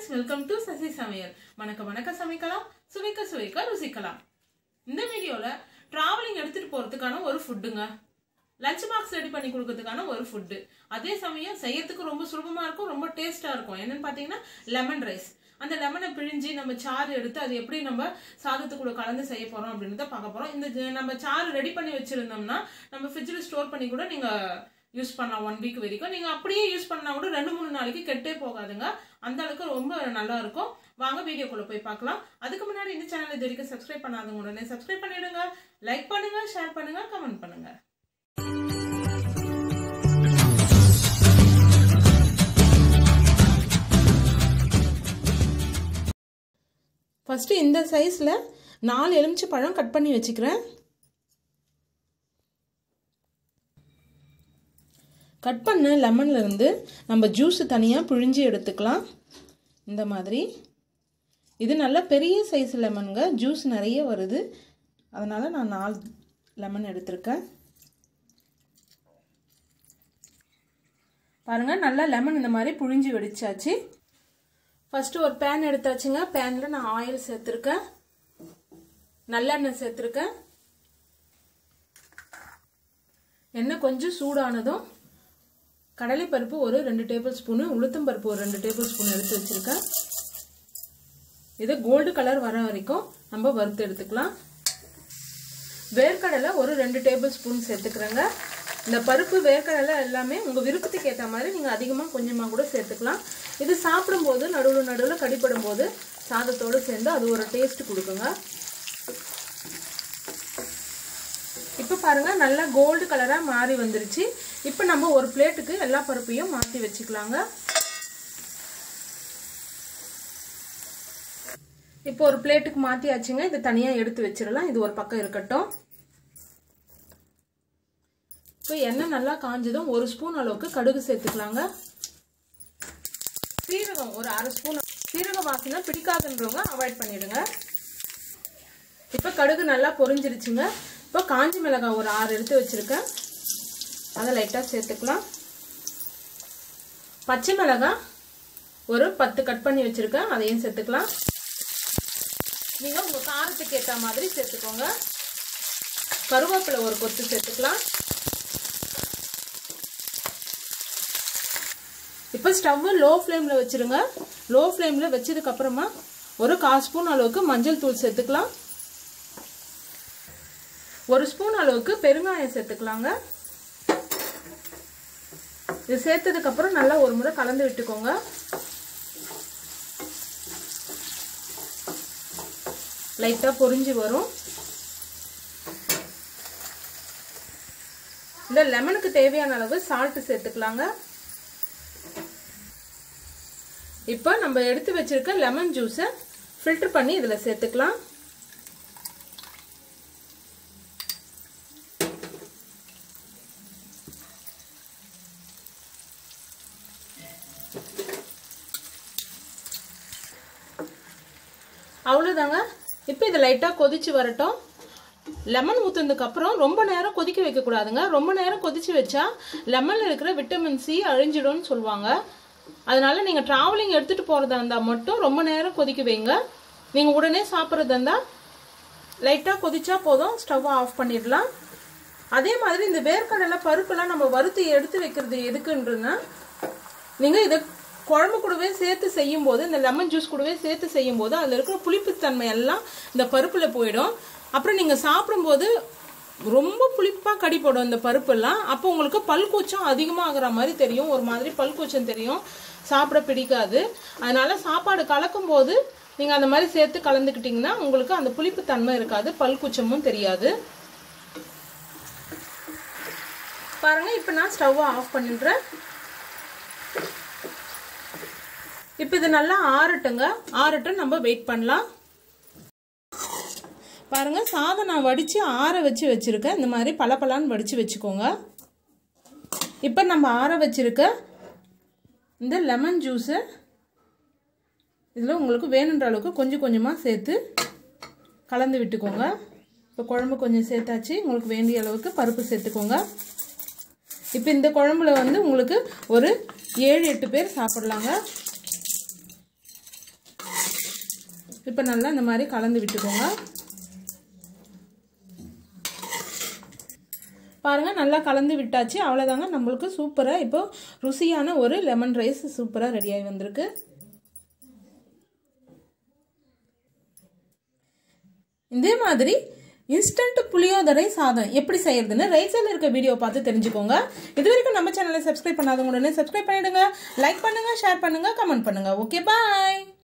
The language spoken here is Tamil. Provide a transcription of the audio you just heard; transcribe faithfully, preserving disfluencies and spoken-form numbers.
welcome to Sasi Samayal. வணக்க வணக்க சமைக்கலாம், சுவைக்க சுவைக்க ருசிக்கலாம். இந்த வீடியோல டிராவலிங் எடுத்துட்டு போறதுக்கான ஒரு ஃபுட்டுங்க. லஞ்ச் பாக்ஸ் ரெடி பண்ணி கொடுக்கிறதுக்கான ஒரு ஃபுட். அதே சமயம் செய்யறதுக்கு ரொம்ப சுலபமா இருக்கும், ரொம்ப டேஸ்டா இருக்கும். என்னன்னு பாத்தீங்கன்னா லெமன் ரைஸ். அந்த லெமனை பிழிஞ்சி நம்ம சாறு எடுத்து அது எப்படி நம்ம சாதத்துக்குள்ள கலந்து செய்ய போறோம் அப்படின்றத பார்க்க போறோம். இந்த நம்ம சாறு ரெடி பண்ணி வச்சிருந்தோம்னா நம்ம ஃப்ரிட்ஜில் ஸ்டோர் பண்ணி கூட நீங்க யூஸ் பண்ணலாம் ஒன் வீக் வரைக்கும். நீங்க அப்படியே யூஸ் பண்ணா கூட ரெண்டு மூணு நாளைக்கு கெட்டே போகாதுங்க. அந்த அளவுக்கு ரொம்ப நல்லா இருக்கும். வாங்க வீடியோக்குள்ள போய் பார்க்கலாம். அதுக்கு முன்னாடி இந்த சேனல் இது வரைக்கும் சப்ஸ்கிரைப் பண்ணாதவங்க உடனே சப்ஸ்கிரைப் பண்ணிடுங்க. லைக் பண்ணுங்க, ஷேர் பண்ணுங்க, கமெண்ட் பண்ணுங்க. ஃபர்ஸ்ட் இந்த சைஸ்ல நாலு எலுமிச்சை பழம் கட் பண்ணி வச்சுக்கிறேன். கட் பண்ண லெமன்ல இருந்து நம்ம ஜூஸ் தனியாக பிழிஞ்சு எடுத்துக்கலாம். இந்த மாதிரி இது நல்ல பெரிய சைஸ் லெமனுங்க, ஜூஸ் நிறைய வருது. அதனால நான் நாலு லெமன் எடுத்திருக்கேன். பாருங்க, நல்லா லெமன் இந்த மாதிரி பிழிஞ்சு வெடிச்சாச்சு. ஃபர்ஸ்ட் ஒரு பேன் எடுத்தாச்சுங்க. பேன்ல நான் ஆயில் சேர்த்துருக்கேன், நல்லெண்ணெய் சேர்த்துருக்கேன். எண்ணெய் கொஞ்சம் சூடானதும் கடலைப்பருப்பு ஒரு ரெண்டு டேபிள் ஸ்பூனு, உளுத்தம் பருப்பு ஒரு ரெண்டு டேபிள் ஸ்பூன் எடுத்து வச்சிருக்கேன். இது கோல்டு கலர் வர வரைக்கும் நம்ம வறுத்து எடுத்துக்கலாம். வேர்க்கடலை ஒரு ரெண்டு டேபிள் ஸ்பூன் சேர்த்துக்கிறேங்க. இந்த பருப்பு வேர்க்கடலை எல்லாமே உங்க விருப்பத்துக்கு ஏற்ற மாதிரி நீங்க அதிகமா கொஞ்சமா கூட சேர்த்துக்கலாம். இது சாப்பிடும் போது நடுவில் நடுவில் கடிப்படும் போது சாதத்தோடு சேர்ந்து அது ஒரு டேஸ்ட் கொடுக்குங்க. இப்போ பாருங்க, நல்லா கோல்டு கலரா மாறி வந்துருச்சு. இப்போ நம்ம ஒரு பிளேட்டுக்கு எல்லா பருப்பையும் மாற்றி வச்சுக்கலாங்க. இப்போ ஒரு பிளேட்டுக்கு மாற்றியாச்சுங்க. இது தனியா எடுத்து வச்சிடலாம். இது ஒரு பக்கம் இருக்கட்டும். இப்போ எண்ணெய் நல்லா காஞ்சதும் ஒரு ஸ்பூன் அளவுக்கு கடுகு சேர்த்துக்கலாங்க. சீரகம் ஒரு அரை ஸ்பூன். சீரக வாசனை பிடிக்காதுன்றவங்க அவாய்ட் பண்ணிடுங்க. இப்போ கடுகு நல்லா பொரிஞ்சிருச்சுங்க. இப்போ காஞ்சி மிளகாய் ஒரு ஆறு எடுத்து வச்சிருக்கேன், அதை லைட்டாக சேர்த்துக்கலாம். பச்சை மிளகாய் ஒரு பத்து கட் பண்ணி வச்சிருக்கேன், அதையும் சேர்த்துக்கலாம். நீங்கள் உங்கள் காரத்துக்கு ஏற்ற மாதிரி சேர்த்துக்கோங்க. கருவேப்பிலை ஒரு கொத்து சேர்த்துக்கலாம். இப்போ ஸ்டவ் லோ ஃப்ளேமில் வச்சிருங்க. லோ ஃப்ளேமில் வச்சதுக்கு அப்புறமா ஒரு கால் ஸ்பூன் அளவுக்கு மஞ்சள் தூள் சேர்த்துக்கலாம். ஒரு ஸ்பூன் அளவுக்கு பெருங்காயம் சேர்த்துக்கலாங்க. இது சேர்த்ததுக்கு அப்புறம் நல்லா ஒரு முறை கலந்து விட்டுக்கோங்க. லைட்டா பொரிஞ்சு வரும். இந்த லெமனுக்கு தேவையான அளவு சால்ட் சேர்த்துக்கலாங்க. இப்போ நம்ம எடுத்து வச்சிருக்க லெமன் ஜூஸை ஃபில்டர் பண்ணி இதுல சேர்த்துக்கலாம். அவ்வளோதாங்க. இப்போ இது லைட்டாக கொதிச்சு வரட்டும். லெமன் ஊற்றுனதுக்கு அப்புறம் ரொம்ப நேரம் கொதிக்க வைக்கக்கூடாதுங்க. ரொம்ப நேரம் கொதிச்சு வச்சா லெமனில் இருக்கிற விட்டமின் சி அழிஞ்சிடும்னு சொல்லுவாங்க. அதனால நீங்கள் ட்ராவலிங் எடுத்துகிட்டு போகிறதா இருந்தால் மட்டும் ரொம்ப நேரம் கொதிக்க வைங்க. நீங்கள் உடனே சாப்பிட்றதா இருந்தால் லைட்டாக கொதிச்சா போதும், ஸ்டவ்வை ஆஃப் பண்ணிடலாம். அதே மாதிரி இந்த வேர்க்கடலை பருப்பெல்லாம் நம்ம வறுத்து எடுத்து வைக்கிறது எதுக்குன்றதுன்னா, நீங்கள் இதை குழம்பு கூடவே சேர்த்து செய்யும் போது, இந்த லெமன் ஜூஸ் கூடவே சேர்த்து செய்யும் போது அதில் இருக்கிற புளிப்புத்தன்மை எல்லாம் இந்த பருப்புல போயிடும். அப்புறம் நீங்க சாப்பிடும்போது ரொம்ப புளிப்பா கடிப்படும் இந்த பருப்பெல்லாம். அப்போ உங்களுக்கு பல்கூச்சம் அதிகமாகிற மாதிரி தெரியும், ஒரு மாதிரி பல்கூச்சம் தெரியும், சாப்பிட பிடிக்காது. அதனால சாப்பாடு கலக்கும் போது நீங்க அந்த மாதிரி சேர்த்து கலந்துக்கிட்டீங்கன்னா உங்களுக்கு அந்த புளிப்பு தன்மை இருக்காது, பல்கூச்சமும் தெரியாது. பாருங்க, இப்போ நான் ஸ்டவ்வை ஆஃப் பண்ணிடுறேன். இப்போ இது நல்லா ஆறட்டுங்க. ஆறட்டும், நம்ம வெயிட் பண்ணலாம். பாருங்க, சாதம் நான் வடிச்சு ஆற வச்சு வச்சிருக்கேன். இந்த மாதிரி பலப்பலான்னு வடிச்சு வச்சுக்கோங்க. இப்போ நம்ம ஆற வச்சிருக்க இந்த லெமன் ஜூஸை இதில் உங்களுக்கு வேணுன்ற அளவுக்கு கொஞ்சம் கொஞ்சமாக சேர்த்து கலந்து விட்டுக்கோங்க. இப்போ குழம்பு கொஞ்சம் சேர்த்தாச்சு. உங்களுக்கு வேண்டிய அளவுக்கு பருப்பு சேர்த்துக்கோங்க. இப்போ இந்த குழம்புல வந்து உங்களுக்கு ஒரு ஏழு எட்டு பேர் சாப்பிடலாங்க. இப்போ நல்லா இந்த மாதிரி கலந்து விட்டுக்கோங்க. பாருங்கள் நல்லா கலந்து விட்டாச்சு. அவ்வளோதாங்க, நம்மளுக்கு சூப்பராக இப்போ ருசியான ஒரு லெமன் ரைஸ் சூப்பராக ரெடியாகி வந்திருக்கு. இதே மாதிரி இன்ஸ்டன்ட் புளியோதரை சாதம் எப்படி செய்யறதுன்னு ரைட் சைடில் இருக்க வீடியோ பார்த்து தெரிஞ்சுக்கோங்க. இது வரைக்கும் நம்ம சேனலை சப்ஸ்கிரைப் பண்ணாதவங்க உடனே சப்ஸ்கிரைப் பண்ணிடுங்க. லைக் பண்ணுங்க, ஷேர் பண்ணுங்க, கமெண்ட் பண்ணுங்க. ஓகே, பாய்.